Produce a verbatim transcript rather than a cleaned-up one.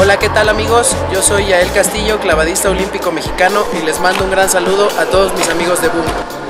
Hola, ¿qué tal amigos? Yo soy Yael Castillo, clavadista olímpico mexicano, y les mando un gran saludo a todos mis amigos de Boom.